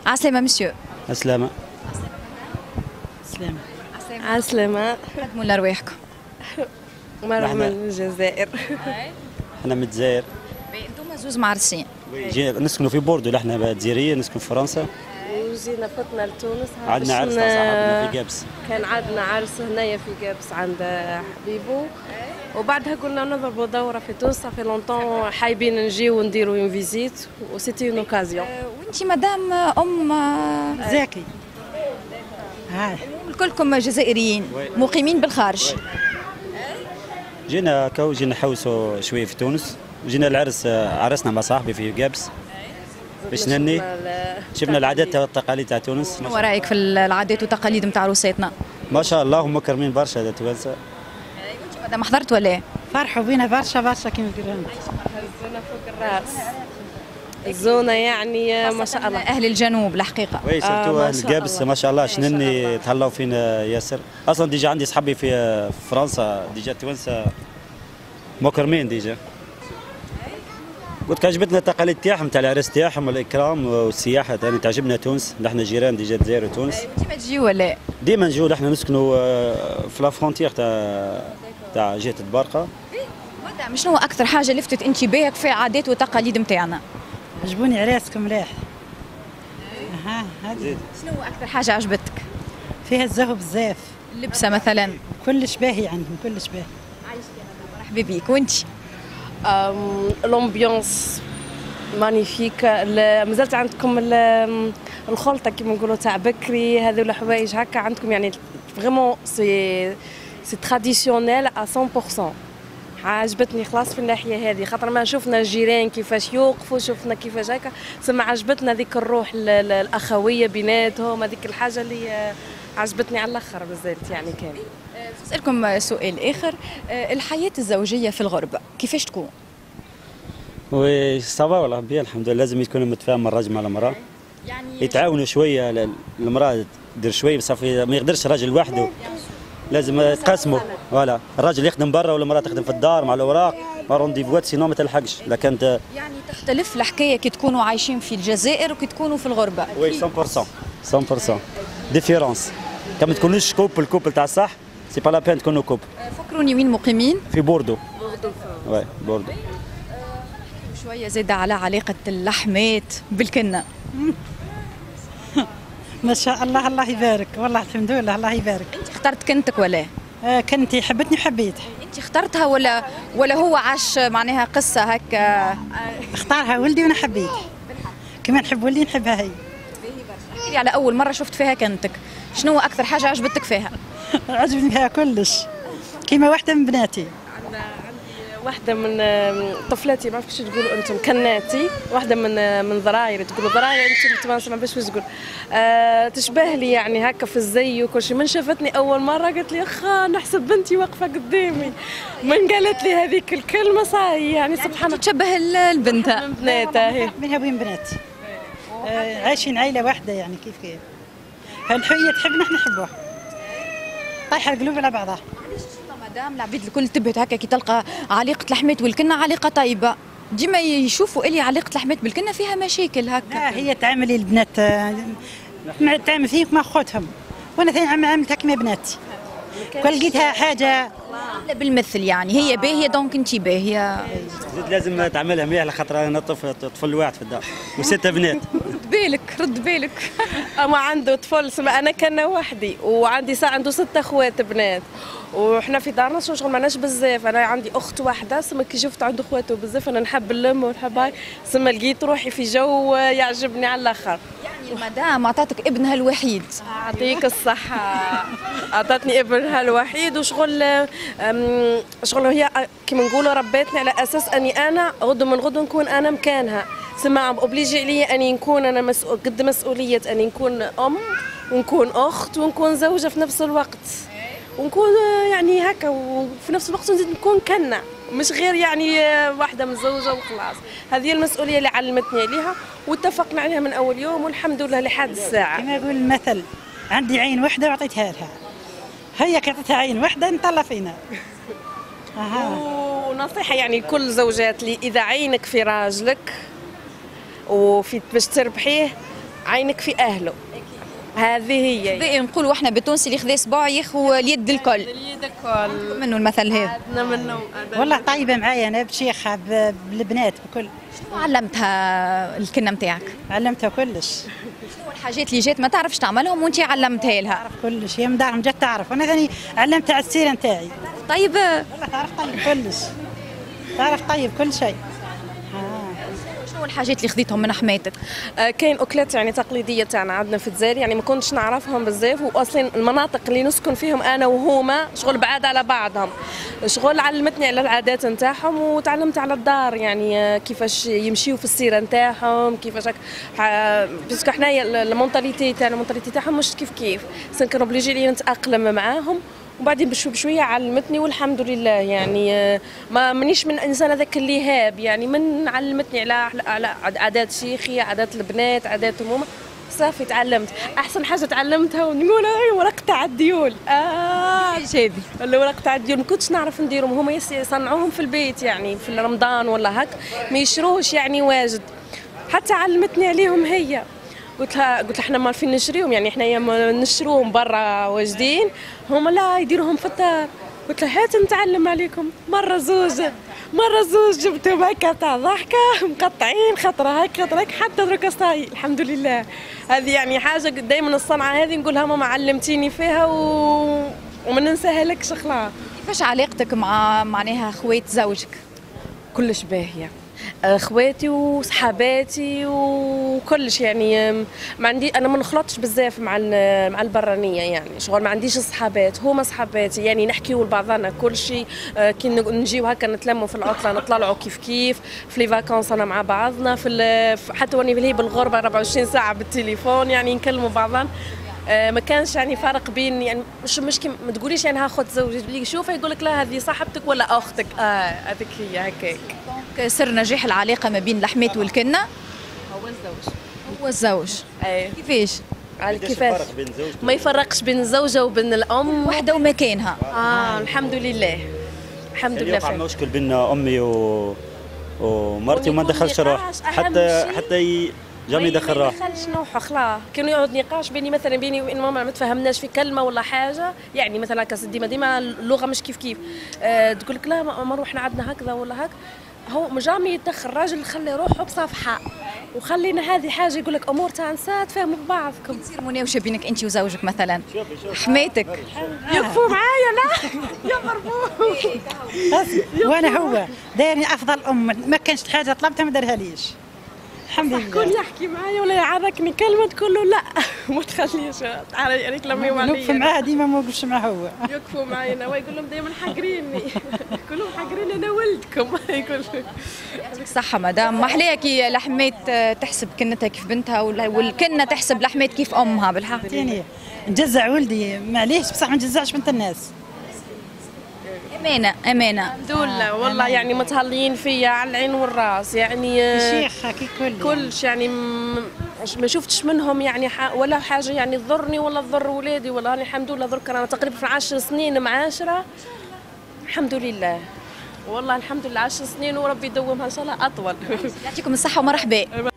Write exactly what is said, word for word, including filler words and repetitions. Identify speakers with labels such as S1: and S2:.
S1: عسلامة مسيو.
S2: عسلامة.
S3: عسلامة.
S4: عسلامة.
S1: قدموا لأرواحكم.
S4: مرحبا من الجزائر.
S2: احنا من الجزائر.
S1: انتم زوز معرسين.
S2: جينا نسكنوا في بوردو، احنا جزائرية نسكن في فرنسا.
S4: وجينا فتنا لتونس.
S2: عندنا عرس تاع صاحبنا في قابس.
S4: كان عندنا عرس هنايا في قابس عند حبيبو، وبعدها قلنا نضربوا دورة في تونس. في لونتون حايبين نجيو ونديروا اون فيزيت وسيتي اون اوكازيون.
S1: وانتي مدام ام
S3: زاكي.
S1: ها كلكم جزائريين مقيمين بالخارج.
S2: جينا كو جينا نحوسوا شويه في تونس، جينا العرس عرسنا مع صاحبي في قابس باش نني شفنا العادات والتقاليد تاع تونس.
S1: شنو رايك في العادات والتقاليد نتاع عروساتنا؟
S2: ما شاء الله هم مكرمين برشا هذا توانسه.
S1: وانت مدام حضرت ولا؟
S3: فرحوا بينا برشا برشا كيما تقولوا انت.
S4: هزونا فوق الراس. الزونة يعني ما شاء الله.
S1: اهل الجنوب الحقيقه.
S2: وي سيرتو اهل قابس ما شاء الله شنني تهلاو فينا ياسر. اصلا ديجا عندي صحابي في فرنسا ديجا توانسه مكرمين ديجا. قلت عجبتنا التقاليد تاعهم تاع العرس تاعهم والاكرام والسياحه ثاني تعجبنا تونس، نحن جيران ديجا الجزائر وتونس.
S1: ديما تجيو ولا؟
S2: ديما نجيو، نحن نسكنوا في لا فرونتيير تاع تاع جهه البارقه.
S1: مدام شنو اكثر حاجه لفتت انتباهك في عادات وتقاليد نتاعنا؟
S3: عجبوني عراسكم مليح. اها هذه.
S1: شنو اكثر حاجه عجبتك؟
S3: فيها الزهو بزاف.
S1: اللبسه مثلا؟
S3: كلش باهي عندهم كلش باهي.
S1: مرحبا بيك. وانت؟
S4: لومبيونس مانيفيك. مازالت عندكم الخلطه كيما نقولوا تاع بكري، هذو الحوايج هكا عندكم يعني فريمون سي سي تراديسيونيل ا مية بالمية. عجبتني خلاص في الناحيه هذه، خاطر ما شفنا الجيران كيفاش يوقفوا، شفنا كيفاش هكا، سما عجبتنا ذيك الروح الاخويه بيناتهم، هذيك الحاجه اللي عجبتني على الاخر بزاف يعني. كان
S1: نسألكم سؤال آخر، الحياة الزوجية في الغربة كيفاش تكون؟
S2: وي صافا والله بيان الحمد لله. لازم يكون متفاهم الرجل مع المرأة، يعني يتعاونوا شوية. المرأة تدير شوية بصافي، ما يقدرش الراجل لوحده، لازم يتقاسموا. فوالا الراجل يخدم برا والمرأة تخدم في الدار مع الأوراق مع رونديفوات، سينو ما تلحقش. لكن
S1: يعني تختلف الحكاية كي تكونوا عايشين في الجزائر وكي تكونوا في الغربة.
S2: وي مية بالمية مية بالمية ديفيرونس. كما تكونوش كوبل كوبل تاع الصح، سي با لا بين تكونوا كوبل.
S1: فكروني وين مقيمين؟
S2: في بوردو.
S4: بوردو.
S2: وي بوردو.
S1: شوية زيادة على علاقة اللحمات بالكنة.
S3: ما شاء الله الله يبارك، والله الحمد لله الله يبارك.
S1: انت اخترت كنتك ولا؟
S3: آه كنتي حبتني وحبيتها.
S1: انت اخترتها ولا ولا هو عاش معناها قصة هكا؟
S3: اختارها ولدي وانا حبيتها. كما نحب ولدي نحبها هي.
S1: احكي لي على أول مرة شفت فيها كنتك، شنو أكثر حاجة عجبتك فيها؟
S3: عجبني فيها كلش، كيما واحدة من بناتي.
S4: واحدة من طفلاتي، ما بعرف كيفاش تقولوا انتم، كناتي، واحدة من من ضرايري، تقولوا ضراير انتم تمام، ما بعرفش كيفاش تقول. أه تشبه لي يعني هكا في الزي وكل شيء. من شافتني أول مرة قالت لي اخا نحسب بنتي واقفة قدامي. من قالت لي هذيك الكلمة صاي يعني سبحان الله
S1: تشبه البنت
S4: من بناتها هي.
S3: منها وين بناتي. آه عايشين عائلة واحدة يعني كيف كيف. هالحقيقة تحبنا احنا نحبوها. طايحة القلوب على بعضها.
S1: مدام العبيد الكل تبهت هكا كي تلقى عليقة لحمات والكنة عليقة طيبة، ديما يشوفوا اللي عليقة لحمات بالكنة فيها مشاكل هكا.
S3: لا هي تعاملي البنات تعامل فيك مع خوتهم، وانا ثاني عام عاملتها كيما بناتي. كل لقيتها حاجة
S1: لا بالمثل يعني هي باهية دونك انت باهية.
S2: زيد لازم تعملها مليح لخاطر انا طفل طفل واحد في الدار وستة بنات.
S1: رد بالك رد بالك.
S4: اما عنده طفل سما انا كنا وحدي، وعندي ساعة عنده ستة اخوات بنات، وحنا في دارنا شغل معناش بزاف. انا عندي اخت واحده سما كي شفت عنده اخواته بزاف انا نحب اللم ونحب هاي، سما لقيت روحي في جو يعجبني على الاخر.
S1: يعني المدام عطاتك ابنها الوحيد.
S4: يعطيك الصحه. عطاتني ابنها الوحيد، وشغل شغل هي كيما نقولوا ربيتني على اساس اني انا غدو من غدو نكون انا مكانها. سما اوبليجي عليا اني نكون انا مسؤول قد مسؤوليه اني نكون ام ونكون اخت ونكون زوجه في نفس الوقت، ونكون يعني هكا، وفي نفس الوقت نزيد نكون كنة، مش غير يعني واحدة متزوجة وخلاص. هذه المسؤولية اللي علمتني عليها واتفقنا عليها من أول يوم، والحمد لله لحد الساعة.
S3: كما يقول المثل عندي عين واحدة وعطيتها لها، هي عطيتها عين واحدة نطلع فينا.
S4: أها. ونصيحة يعني كل زوجات لي، إذا عينك في راجلك وفي باش تربحيه عينك في اهله. هذه هي
S1: خذي نقولوا احنا بالتونسي اللي خذي صباع يخو اليد الكل.
S4: اليد الكل
S1: منه المثل هذا.
S4: عندنا منه.
S3: والله طيبه معايا انا بشيخه ب- بالبنات بكل.
S1: شنو علمتها الكنه نتاعك؟
S3: علمتها كلش.
S1: شنو الحاجات اللي جات ما تعرفش تعملهم وانت علمتها لها؟
S3: تعرف كلش، هي من دارهم جات تعرف، وانا ثاني علمتها على السيره نتاعي.
S1: طيب
S3: والله تعرف طيب كلش. تعرف طيب كل شيء.
S1: شنو الحاجات اللي خذيتهم من حماتك؟
S4: آه، كاين اكلات يعني تقليديه تاعنا عندنا في الجزائر، يعني ما كنتش نعرفهم بزاف، واصلا المناطق اللي نسكن فيهم انا وهما شغل بعاد على بعضهم. شغل علمتني على العادات نتاعهم، وتعلمت على الدار يعني آه، كيفاش يمشيوا في السيره نتاعهم، كيفاش هك باسكو حنايا المونتاليتي تاعنا المونتاليتي تاعهم مش كيف كيف، سن كانوا اوبليجي نتاقلم معاهم، وبعدين بشوي بشويه علمتني والحمد لله. يعني آه، ما منيش من الانسان هذاك اللي هاب، يعني من علمتني على على عادات شيخي، عادات البنات، عاداتهم هما، صافي تعلمت. احسن حاجه تعلمتها ونقول ورق تاع الديول. اه
S1: ايش هذه؟
S4: الورق تاع الديول ما كنتش نعرف نديرهم، هما يس- يصنعوهم في البيت يعني في رمضان ولا هك، ما يشروش يعني واجد، حتى علمتني عليهم هي. قلت لها قلت لها احنا ما عارفين نشريهم، يعني احنا يا ما نشروهم برا واجدين، هما لا يديروهم في الدار. قلت لها هات نتعلم عليكم. مره زوج مره زوج جبتهم هكا تاع ضحكه مقطعين، خطره هيك خطره هيك، حتى دركا صاي الحمد لله. هذه يعني حاجه دائما الصنعه هذه نقولها ماما علمتيني فيها و... وما ننساها لك شغلها.
S1: كيفاش علاقتك مع معناها خوات زوجك؟
S4: كلش باهيه، اخواتي وصحاباتي وكلش يعني ما عندي، انا ما نخلطش بزاف مع ال- مع البرانيه، يعني شغل ما عنديش صحابات، هما صحاباتي يعني نحكيو لبعضنا كل شيء. آه، كي نجيو هكا نتلموا في العطله نطلعوا كيف كيف في لي فاكونس انا مع بعضنا في ال- حتى واني هي بالغربه أربعة وعشرين ساعه بالتليفون يعني نكلموا بعضنا. آه، ما كانش يعني فرق بين يعني مش مش كي ما تقوليش يعني هاخذ زوجي اللي يشوفها يقول لك لا هذه صاحبتك ولا اختك. اه هذيك هي هكاك.
S1: سر نجاح العلاقه ما بين الحمات والكنه
S4: هو الزوج.
S1: هو الزوج.
S4: ايه
S1: كيفاش؟
S4: على
S2: قداش
S4: كيفاش
S2: الفرق بين زوجته
S4: ما يفرقش بين الزوجه وبين الام.
S1: وحده ومكانها.
S4: اه الحمد لله الحمد
S2: اللي
S4: لله.
S2: يقع
S4: فعلا.
S2: مشكل بين امي و... ومرتي وما
S4: ويكون
S2: دخلش روح،
S4: نقاش أهم
S2: حتى
S4: شيء.
S2: حتى ي... جامي
S4: ما
S2: يدخل روح.
S4: يدخلش روحه خلاص. كانوا يقعد نقاش بيني مثلا بيني وبين ماما ما تفهمناش في كلمه ولا حاجه، يعني مثلا كاس ديما ديما اللغه مش كيف كيف. آه تقول لك لا ما روحنا عندنا هكذا ولا هك، هو مجامي يتدخل راجل خلي روحه بصفحه وخلينا هذه حاجه يقول لك امور تاع نساء تفهموا ببعضكم.
S1: تصير مناوشه بينك انت وزوجك مثلا، حماتك
S4: يقفوا معايا لا يا مربوط.
S3: وانا هو دايرني افضل ام، ما كانش حاجه طلبتها ما دارهاليش. الحمد
S4: كل
S3: لله.
S4: يحكي معايا ولا يعركني كلمه تقول له لا ما تخليش تعالي يعني كلمي
S3: نوقف
S4: عليا.
S3: معاه ديما ما نوقفش معاه هو.
S4: يوقفوا معي انا ويقول لهم دائما حاقريني كلهم حاقرين انا ولدكم. يقول
S1: يعطيك الصحة مدام، ما أحلاها كي الحمات تحسب كنتها كيف بنتها وال- والكنة تحسب الحمات كيف أمها بالحق.
S3: عرفتيني نجزع ولدي معليش بصح ما نجزعش بنت الناس.
S1: أمانة أمانة.
S4: الحمد لله والله يعني متهليين فيا على العين والراس يعني آه،
S3: الشيخ كي كل
S4: كلش يعني م- ما شفتش منهم يعني ح- ولا حاجه يعني تضرني ولا تضر ولادي، والله أنا الحمد لله درك انا تقريبا في عشر سنين معاشره الحمد لله. والله الحمد لله عشر سنين وربي يدومها ان شاء الله اطول.
S1: يعطيكم الصحة ومرحبا.